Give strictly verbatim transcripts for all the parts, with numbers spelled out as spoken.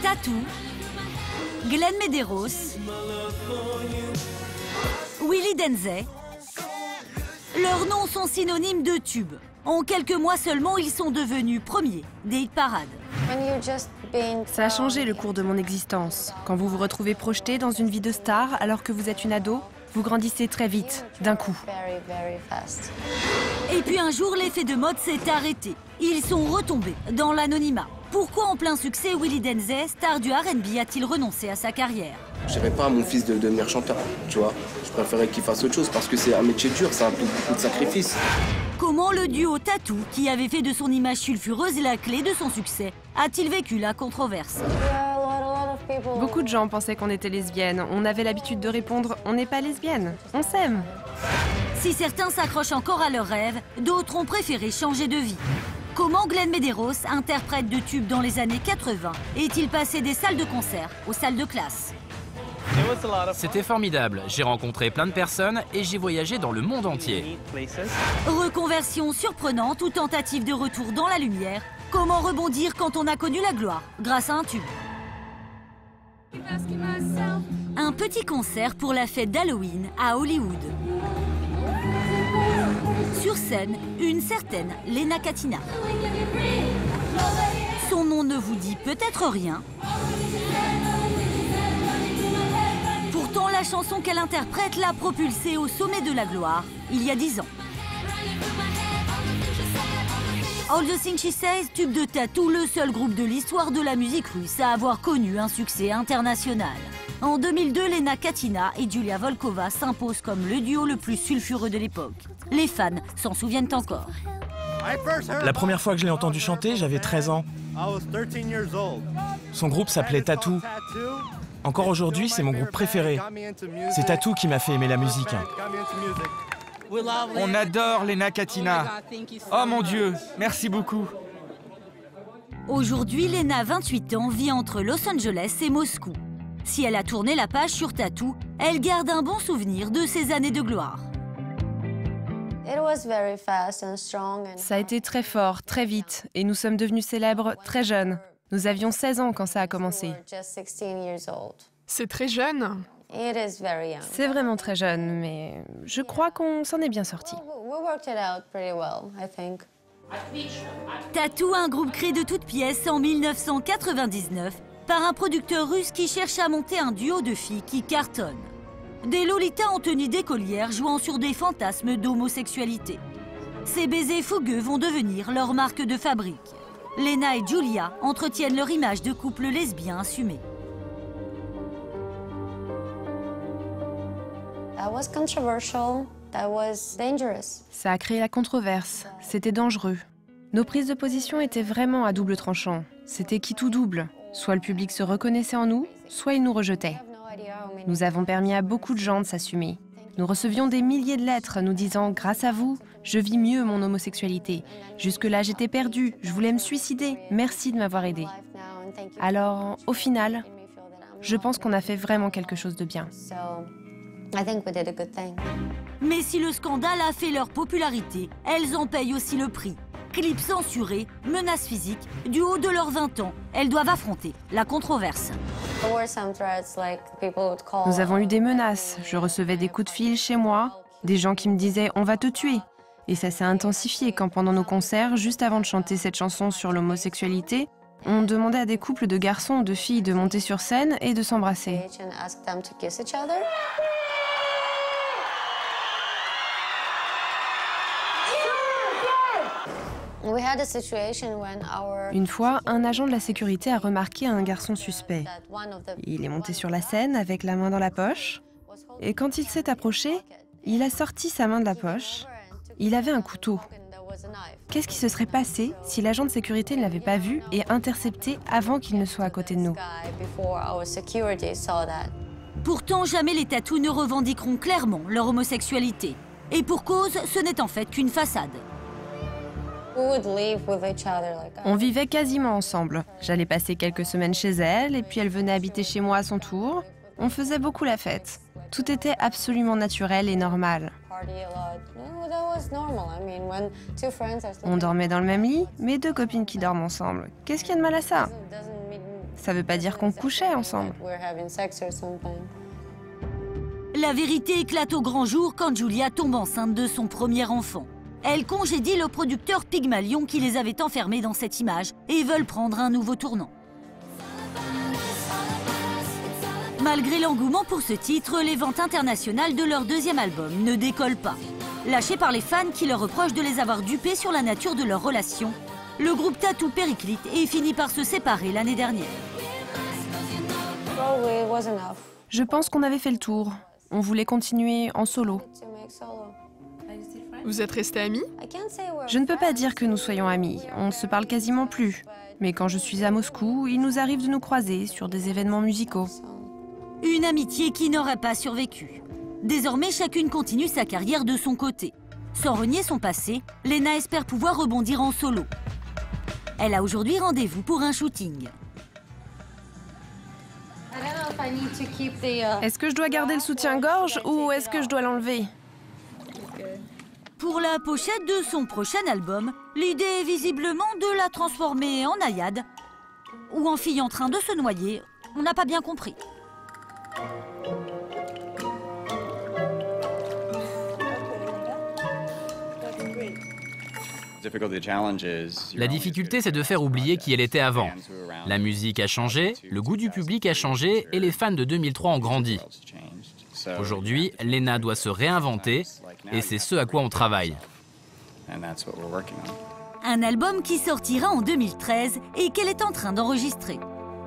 Tattoo, Glenn Medeiros, Willie Denzey. Leurs noms sont synonymes de tubes. En quelques mois seulement, ils sont devenus premiers des hit parades. Ça a changé le cours de mon existence. Quand vous vous retrouvez projeté dans une vie de star alors que vous êtes une ado, vous grandissez très vite, d'un coup. Et puis un jour, l'effet de mode s'est arrêté. Ils sont retombés dans l'anonymat. Pourquoi en plein succès, Willie Denzey, star du R and B, a-t-il renoncé à sa carrière? Je dirais pas à mon fils de devenir chanteur, tu vois. Je préférais qu'il fasse autre chose parce que c'est un métier dur, ça implique beaucoup de sacrifices. Comment le duo Tattoo, qui avait fait de son image sulfureuse la clé de son succès, a-t-il vécu la controverse? Beaucoup de gens pensaient qu'on était lesbiennes. On avait l'habitude de répondre « on n'est pas lesbienne, on s'aime ». Si certains s'accrochent encore à leurs rêves, d'autres ont préféré changer de vie. Comment Glenn Medeiros, interprète de tubes dans les années quatre-vingt, est-il passé des salles de concert aux salles de classe? C'était formidable. J'ai rencontré plein de personnes et j'ai voyagé dans le monde entier. Reconversion surprenante ou tentative de retour dans la lumière. Comment rebondir quand on a connu la gloire grâce à un tube? Un petit concert pour la fête d'Halloween à Hollywood. Sur scène, une certaine Lena Katina. Son nom ne vous dit peut-être rien. Pourtant, la chanson qu'elle interprète l'a propulsée au sommet de la gloire, il y a dix ans. All the Things She Says, tube de Tattoo, le seul groupe de l'histoire de la musique russe à avoir connu un succès international. En deux mille deux, Lena Katina et Julia Volkova s'imposent comme le duo le plus sulfureux de l'époque. Les fans s'en souviennent encore. La première fois que je l'ai entendu chanter, j'avais treize ans. Son groupe s'appelait Tattoo. Encore aujourd'hui, c'est mon groupe préféré. C'est Tattoo qui m'a fait aimer la musique. On adore Lena Katina. Oh mon Dieu, merci beaucoup. Aujourd'hui, Lena, vingt-huit ans, vit entre Los Angeles et Moscou. Si elle a tourné la page sur Tattoo, elle garde un bon souvenir de ses années de gloire. Ça a été très fort, très vite, et nous sommes devenus célèbres très jeunes. Nous avions seize ans quand ça a commencé. C'est très jeune. C'est vraiment très jeune, mais je crois qu'on s'en est bien sorti. Tattoo, un groupe créé de toutes pièces en mille neuf cent quatre-vingt-dix-neuf par un producteur russe qui cherche à monter un duo de filles qui cartonnent. Des lolitas en tenue d'écolière jouant sur des fantasmes d'homosexualité. Ces baisers fougueux vont devenir leur marque de fabrique. Lena et Julia entretiennent leur image de couple lesbien assumé. Ça a créé la controverse. C'était dangereux. Nos prises de position étaient vraiment à double tranchant. C'était qui tout double. Soit le public se reconnaissait en nous, soit il nous rejetait. Nous avons permis à beaucoup de gens de s'assumer. Nous recevions des milliers de lettres nous disant « Grâce à vous, je vis mieux mon homosexualité. Jusque-là, j'étais perdue, je voulais me suicider. Merci de m'avoir aidée. » Alors, au final, je pense qu'on a fait vraiment quelque chose de bien. Mais si le scandale a fait leur popularité, elles en payent aussi le prix. Clips censurés, menaces physiques, du haut de leurs vingt ans, elles doivent affronter la controverse. Nous avons eu des menaces. Je recevais des coups de fil chez moi, des gens qui me disaient « on va te tuer ». Et ça s'est intensifié quand pendant nos concerts, juste avant de chanter cette chanson sur l'homosexualité, on demandait à des couples de garçons ou de filles de monter sur scène et de s'embrasser. Une fois, un agent de la sécurité a remarqué un garçon suspect. Il est monté sur la scène avec la main dans la poche. Et quand il s'est approché, il a sorti sa main de la poche. Il avait un couteau. Qu'est-ce qui se serait passé si l'agent de sécurité ne l'avait pas vu et intercepté avant qu'il ne soit à côté de nous? Pourtant, jamais les Tattoo ne revendiqueront clairement leur homosexualité. Et pour cause, ce n'est en fait qu'une façade. On vivait quasiment ensemble. J'allais passer quelques semaines chez elle et puis elle venait habiter chez moi à son tour. On faisait beaucoup la fête. Tout était absolument naturel et normal. On dormait dans le même lit, mais deux copines qui dorment ensemble. Qu'est-ce qu'il y a de mal à ça? Ça veut pas dire qu'on couchait ensemble. La vérité éclate au grand jour quand Julia tombe enceinte de son premier enfant. Elle congédie le producteur Pygmalion qui les avait enfermés dans cette image et veulent prendre un nouveau tournant. Malgré l'engouement pour ce titre, les ventes internationales de leur deuxième album ne décollent pas. Lâchés par les fans qui leur reprochent de les avoir dupés sur la nature de leur relation, le groupe Tattoo périclite et finit par se séparer l'année dernière. Je pense qu'on avait fait le tour. On voulait continuer en solo. Vous êtes restés amis? Je ne peux pas dire que nous soyons amis. On ne se parle quasiment plus. Mais quand je suis à Moscou, il nous arrive de nous croiser sur des événements musicaux. Une amitié qui n'aurait pas survécu. Désormais, chacune continue sa carrière de son côté. Sans renier son passé, Lena espère pouvoir rebondir en solo. Elle a aujourd'hui rendez-vous pour un shooting. Est-ce que je dois garder le soutien-gorge ou est-ce que je dois l'enlever? Pour la pochette de son prochain album, l'idée est visiblement de la transformer en naïade ou en fille en train de se noyer. On n'a pas bien compris. La difficulté, c'est de faire oublier qui elle était avant. La musique a changé, le goût du public a changé et les fans de deux mille trois ont grandi. Aujourd'hui, Lena doit se réinventer et c'est ce à quoi on travaille. Un album qui sortira en deux mille treize et qu'elle est en train d'enregistrer.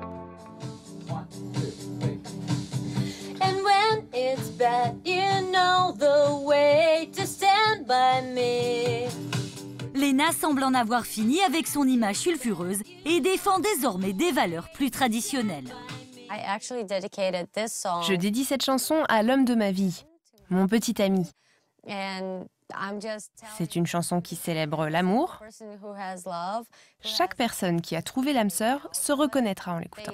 Lena semble en avoir fini avec son image sulfureuse et défend désormais des valeurs plus traditionnelles. Je dédie cette chanson à l'homme de ma vie, mon petit ami. C'est une chanson qui célèbre l'amour. Chaque personne qui a trouvé l'âme sœur se reconnaîtra en l'écoutant.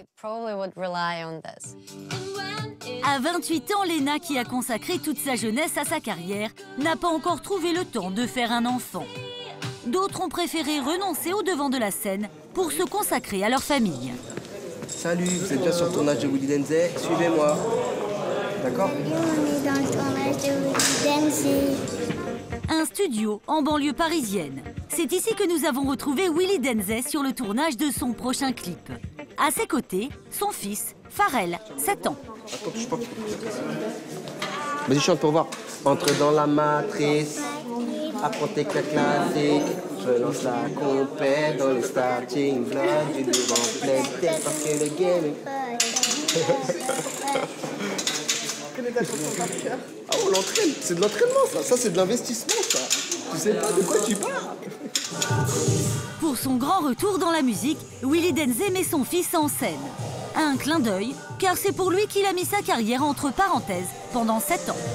À vingt-huit ans, Lena, qui a consacré toute sa jeunesse à sa carrière, n'a pas encore trouvé le temps de faire un enfant. D'autres ont préféré renoncer au devant de la scène pour se consacrer à leur famille. Salut, vous êtes bien sur le tournage de Willy Denzey, suivez-moi. D'accord? On est dans le tournage de Willy Denzey. Un studio en banlieue parisienne. C'est ici que nous avons retrouvé Willy Denzey sur le tournage de son prochain clip. À ses côtés, son fils, Pharrell, sept ans. Attends, touche pas. Vas-y, chante pour voir. Entre dans la matrice, apprends tes claques classiques. Je lance la compète dans le starting block. Du devant pleine tête parce que le game est... Ah, on l'entraîne. C'est de l'entraînement, ça. Ça, c'est de l'investissement, ça. Tu sais pas de quoi tu parles. Pour son grand retour dans la musique, Willy Denzey met son fils en scène. Un clin d'œil, car c'est pour lui qu'il a mis sa carrière entre parenthèses pendant sept ans.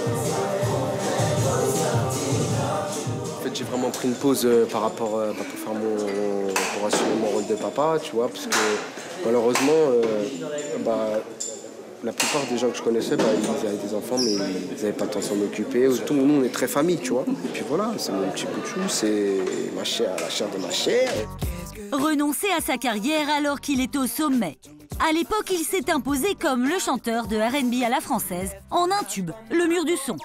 En fait, j'ai vraiment pris une pause euh, par rapport euh, pour faire mon, pour assumer mon rôle de papa, tu vois, parce que malheureusement, euh, bah, la plupart des gens que je connaissais, bah, ils avaient des enfants, mais ils n'avaient pas le temps de s'en occuper. Tout le monde est très famille, tu vois. Et puis voilà, c'est mon petit coup de chou, c'est ma chair, la chair de ma chair. Renoncer à sa carrière alors qu'il est au sommet. À l'époque, il s'est imposé comme le chanteur de R and B à la française en un tube, Le Mur du Son.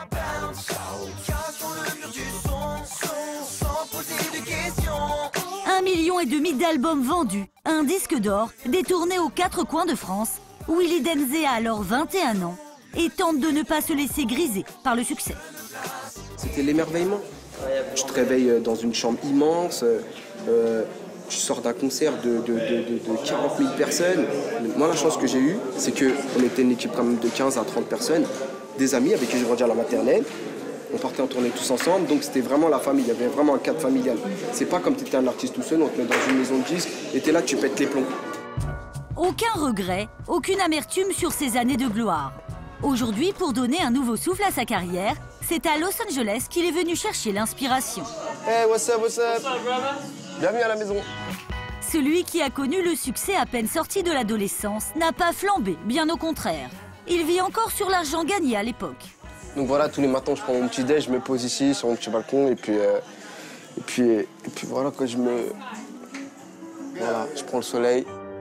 Un million et demi d'albums vendus, un disque d'or, détourné aux quatre coins de France. Willy Denzey a alors vingt et un ans et tente de ne pas se laisser griser par le succès. C'était l'émerveillement. Tu te réveilles dans une chambre immense, euh, tu sors d'un concert de, de, de, de, de quarante mille personnes. Moi, la chance que j'ai eue, c'est qu'on était une équipe quand même de quinze à trente personnes, des amis avec qui j'ai grandi à la maternelle. On partait en tournée tous ensemble, donc c'était vraiment la famille, il y avait vraiment un cadre familial. C'est pas comme tu étais un artiste tout seul, on te met dans une maison de disques et t'es là, tu pètes les plombs. Aucun regret, aucune amertume sur ces années de gloire. Aujourd'hui, pour donner un nouveau souffle à sa carrière, c'est à Los Angeles qu'il est venu chercher l'inspiration. Hey, what's up, what's up? Bienvenue à la maison. Celui qui a connu le succès à peine sorti de l'adolescence n'a pas flambé, bien au contraire. Il vit encore sur l'argent gagné à l'époque. Donc voilà, tous les matins, je prends mon petit déj, je me pose ici sur mon petit balcon et puis, euh, et puis, et puis voilà, quand je me... Voilà, je prends le soleil.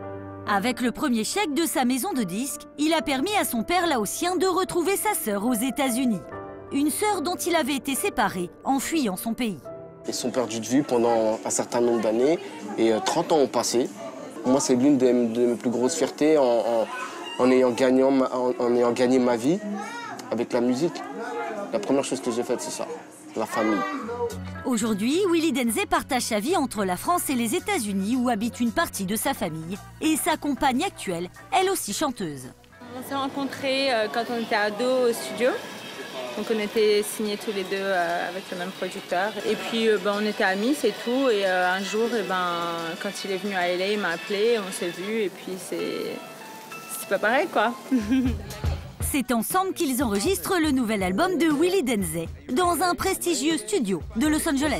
Avec le premier chèque de sa maison de disques, il a permis à son père laotien de retrouver sa sœur aux États-Unis. Une sœur dont il avait été séparé en fuyant son pays. Ils sont perdus de vue pendant un certain nombre d'années et trente ans ont passé. Moi, c'est l'une de mes plus grosses fiertés en, en, en, ayant gagné, en, en ayant gagné ma vie avec la musique. La première chose que j'ai faite, c'est ça, la famille. Aujourd'hui, Willy Denzey partage sa vie entre la France et les États-Unis où habite une partie de sa famille et sa compagne actuelle, elle aussi chanteuse. On s'est rencontrés euh, quand on était ados au studio. Donc on était signés tous les deux euh, avec le même producteur. Et puis euh, ben, on était amis, c'est tout. Et euh, un jour, et ben, quand il est venu à L A, il m'a appelé, on s'est vus. Et puis c'est c'est pas pareil, quoi. C'est ensemble qu'ils enregistrent le nouvel album de Willy Denzey dans un prestigieux studio de Los Angeles.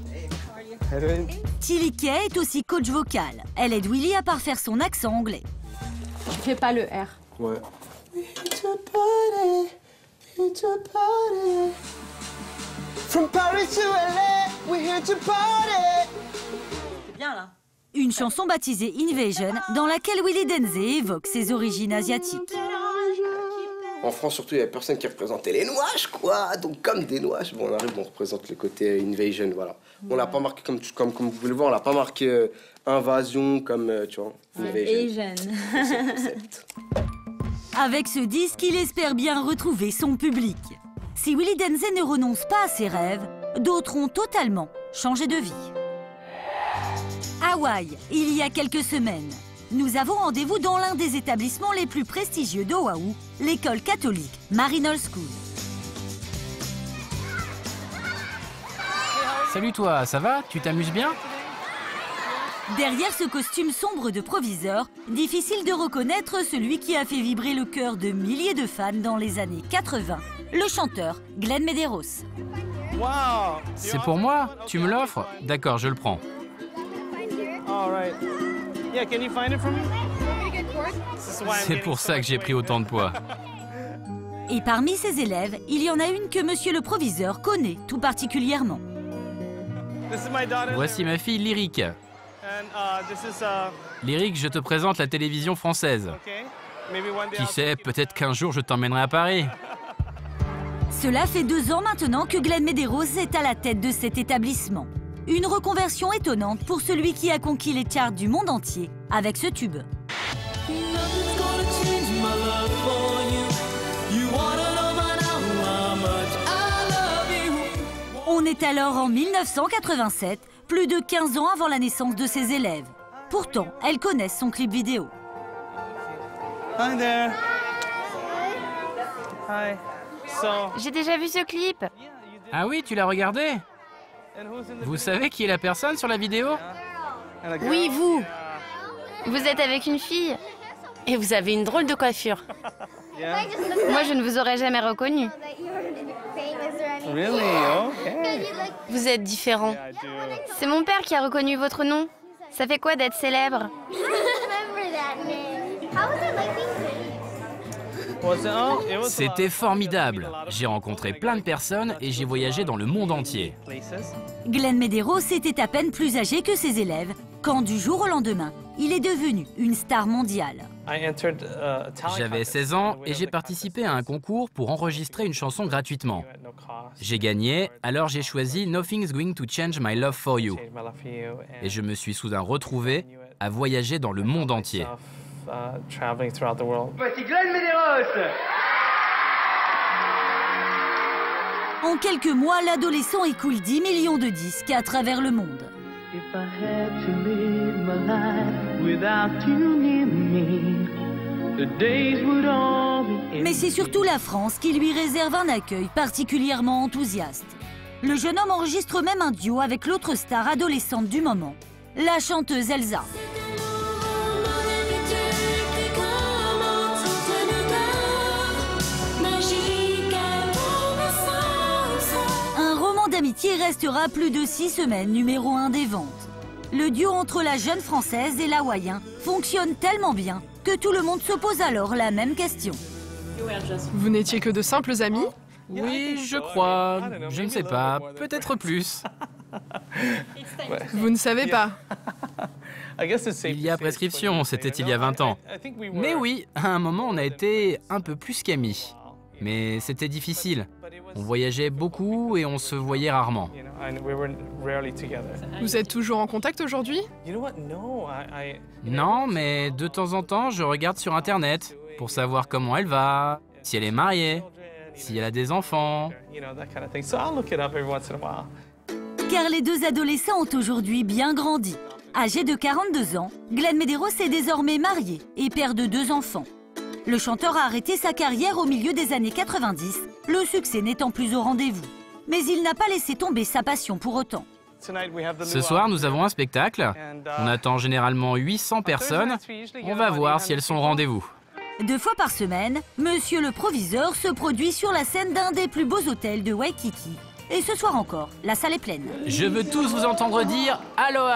Tilly Kay est aussi coach vocal. Elle aide Willy à parfaire son accent anglais. Tu fais pas le R. Ouais. From Paris to L A, we're here to party. C'est bien là. Une chanson baptisée Invasion dans laquelle Willy Denzey évoque ses origines asiatiques. En France, surtout, il n'y avait personne qui représentait les Nouaches, quoi. Donc, comme des Nouaches, bon, on arrive, on représente le côté Invasion, voilà. On l'a pas marqué, comme, comme, comme vous pouvez le voir, on l'a pas marqué euh, Invasion, comme, euh, tu vois, Invasion. Avec ce disque, il espère bien retrouver son public. Si Willy Denzey ne renonce pas à ses rêves, d'autres ont totalement changé de vie. Hawaï, il y a quelques semaines. Nous avons rendez-vous dans l'un des établissements les plus prestigieux d'Oahu, l'école catholique Maryknoll School. Salut toi, ça va? Tu t'amuses bien? Derrière ce costume sombre de proviseur, difficile de reconnaître celui qui a fait vibrer le cœur de milliers de fans dans les années quatre-vingt, le chanteur Glenn Medeiros. Wow. C'est pour moi? Tu me l'offres? D'accord, je le prends. C'est pour ça que j'ai pris autant de poids. Et parmi ses élèves, il y en a une que monsieur le proviseur connaît tout particulièrement. Voici ma fille Lyric. Lyric, je te présente la télévision française. Qui sait, peut-être qu'un jour je t'emmènerai à Paris. Cela fait deux ans maintenant que Glenn Medeiros est à la tête de cet établissement. Une reconversion étonnante pour celui qui a conquis les charts du monde entier avec ce tube. On est alors en mille neuf cent quatre-vingt-sept, plus de quinze ans avant la naissance de ses élèves. Pourtant, elles connaissent son clip vidéo. Hi there. Hi. So... J'ai déjà vu ce clip. Ah oui, tu l'as regardé? Vous savez qui est la personne sur la vidéo? Oui, vous. Vous êtes avec une fille. Et vous avez une drôle de coiffure. Moi, je ne vous aurais jamais reconnu. Vous êtes différent. C'est mon père qui a reconnu votre nom. Ça fait quoi d'être célèbre? C'était formidable. J'ai rencontré plein de personnes et j'ai voyagé dans le monde entier. Glenn Medeiros était à peine plus âgé que ses élèves quand, du jour au lendemain, il est devenu une star mondiale. J'avais seize ans et j'ai participé à un concours pour enregistrer une chanson gratuitement. J'ai gagné, alors j'ai choisi Nothing's Going to Change My Love for You. Et je me suis soudain retrouvé à voyager dans le monde entier. Voici Glenn Medeiros. En quelques mois, l'adolescent écoule dix millions de disques à travers le monde. Mais c'est surtout la France qui lui réserve un accueil particulièrement enthousiaste. Le jeune homme enregistre même un duo avec l'autre star adolescente du moment, la chanteuse Elsa. D'amitié restera plus de six semaines numéro un des ventes. Le duo entre la jeune française et l'hawaïen fonctionne tellement bien que tout le monde se pose alors la même question. Vous n'étiez que de simples amis? Oui, je crois. Je ne sais pas. Peut-être plus. Vous ne savez pas? Il y a prescription, c'était il y a vingt ans. Mais oui, à un moment, on a été un peu plus qu'amis. Mais c'était difficile. On voyageait beaucoup et on se voyait rarement. Vous êtes toujours en contact aujourd'hui? Non, mais de temps en temps, je regarde sur Internet pour savoir comment elle va, si elle est mariée, si elle a des enfants. Car les deux adolescents ont aujourd'hui bien grandi. Âgé de quarante-deux ans, Glenn Medeiros est désormais marié et père de deux enfants. Le chanteur a arrêté sa carrière au milieu des années quatre-vingt-dix, le succès n'étant plus au rendez-vous. Mais il n'a pas laissé tomber sa passion pour autant. Ce soir, nous avons un spectacle. On attend généralement huit cents personnes. On va voir si elles sont au rendez-vous. Deux fois par semaine, Monsieur le Proviseur se produit sur la scène d'un des plus beaux hôtels de Waikiki. Et ce soir encore, la salle est pleine. Je veux tous vous entendre dire « Aloha ».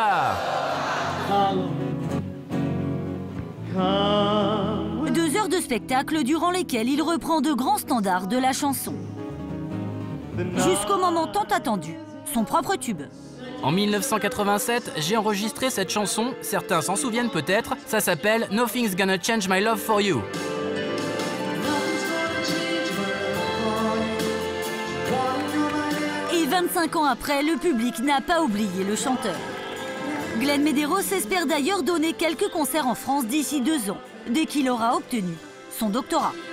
Deux heures de spectacle durant lesquelles il reprend de grands standards de la chanson. Jusqu'au moment tant attendu, son propre tube. En mille neuf cent quatre-vingt-sept, j'ai enregistré cette chanson, certains s'en souviennent peut-être, ça s'appelle « Nothing's Gonna Change My Love For You ». Et vingt-cinq ans après, le public n'a pas oublié le chanteur. Glenn Medeiros espère d'ailleurs donner quelques concerts en France d'ici deux ans, dès qu'il aura obtenu son doctorat.